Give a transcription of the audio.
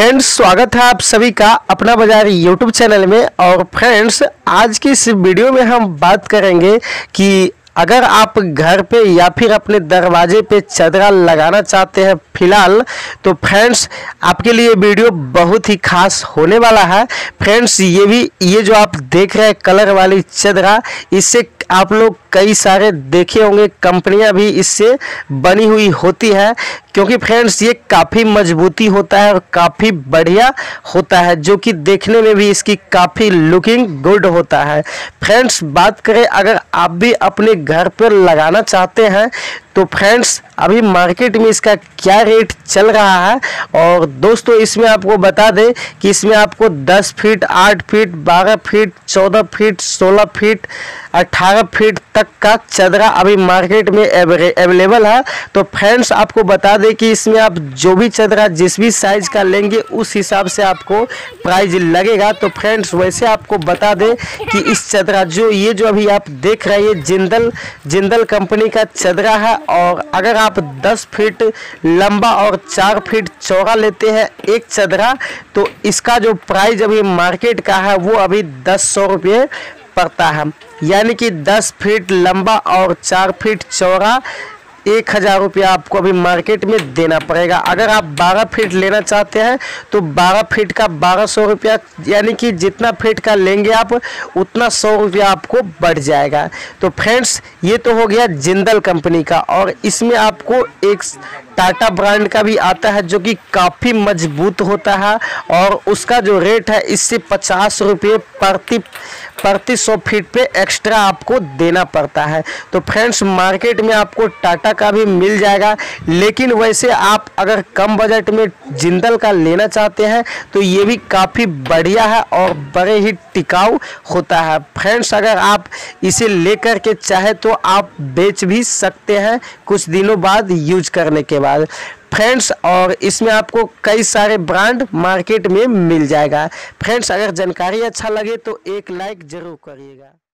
Friends, स्वागत है आप सभी का अपना बाजार यूट्यूब चैनल में। और फ्रेंड्स, आज की इस वीडियो में हम बात करेंगे कि अगर आप घर पे या फिर अपने दरवाजे पे चदरा लगाना चाहते हैं फिलहाल, तो फ्रेंड्स आपके लिए वीडियो बहुत ही खास होने वाला है। फ्रेंड्स, ये जो आप देख रहे हैं कलर वाली चदरा, इससे आप लोग कई सारे देखे होंगे, कंपनियां भी इससे बनी हुई होती है, क्योंकि फ्रेंड्स ये काफ़ी मजबूती होता है और काफ़ी बढ़िया होता है, जो कि देखने में भी इसकी काफ़ी लुकिंग गुड होता है। फ्रेंड्स, बात करें अगर आप भी अपने घर पर लगाना चाहते हैं तो फ्रेंड्स अभी मार्केट में इसका क्या रेट चल रहा है। और दोस्तों, इसमें आपको बता दें कि इसमें आपको 10 feet, 8 feet, 12 feet, 14 feet, 16 feet, 18 feet तक का चदरा अभी मार्केट में अवेलेबल है। तो फ्रेंड्स आपको बता दें कि इसमें आप जो भी चदरा जिस भी साइज का लेंगे उस हिसाब से आपको प्राइस लगेगा। तो फ्रेंड्स, वैसे आपको बता दें कि इस चदरा जो अभी आप देख रहे हैं जिंदल कंपनी का चदरा है। और अगर आप 10 फीट लंबा और 4 फीट चौड़ा लेते हैं एक चदरा, तो इसका जो प्राइस अभी मार्केट का है वो अभी 1000 रुपये पड़ता है। यानी कि 10 फीट लंबा और 4 फीट चौड़ा 1000 रुपया आपको अभी मार्केट में देना पड़ेगा। अगर आप 12 फीट लेना चाहते हैं तो 12 फीट का 1200 रुपया, यानी कि जितना फीट का लेंगे आप उतना 100 रुपया आपको बढ़ जाएगा। तो फ्रेंड्स, ये तो हो गया जिंदल कंपनी का। और इसमें आपको एक टाटा ब्रांड का भी आता है जो कि काफ़ी मजबूत होता है, और उसका जो रेट है इससे 50 रुपये प्रति 100 फीट पे एक्स्ट्रा आपको देना पड़ता है। तो फ्रेंड्स, मार्केट में आपको टाटा का भी मिल जाएगा, लेकिन वैसे आप अगर कम बजट में जिंदल का लेना चाहते हैं तो ये भी काफ़ी बढ़िया है और बड़े ही टिकाऊ होता है। फ्रेंड्स, अगर आप इसे लेकर के चाहे तो आप बेच भी सकते हैं कुछ दिनों बाद यूज करने के बाद। फ्रेंड्स, और इसमें आपको कई सारे ब्रांड मार्केट में मिल जाएगा। फ्रेंड्स, अगर जानकारी अच्छा लगे तो एक लाइक ज़रूर करिएगा।